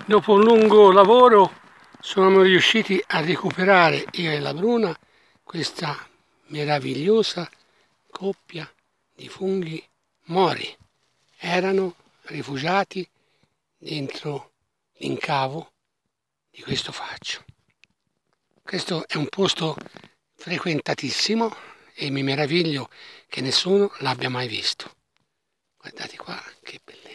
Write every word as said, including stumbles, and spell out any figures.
Dopo un lungo lavoro sono riusciti a recuperare io e la Bruna questa meravigliosa coppia di funghi mori. Erano rifugiati dentro l'incavo di questo faccio. Questo è un posto frequentatissimo e mi meraviglio che nessuno l'abbia mai visto. Guardate qua che bellezza!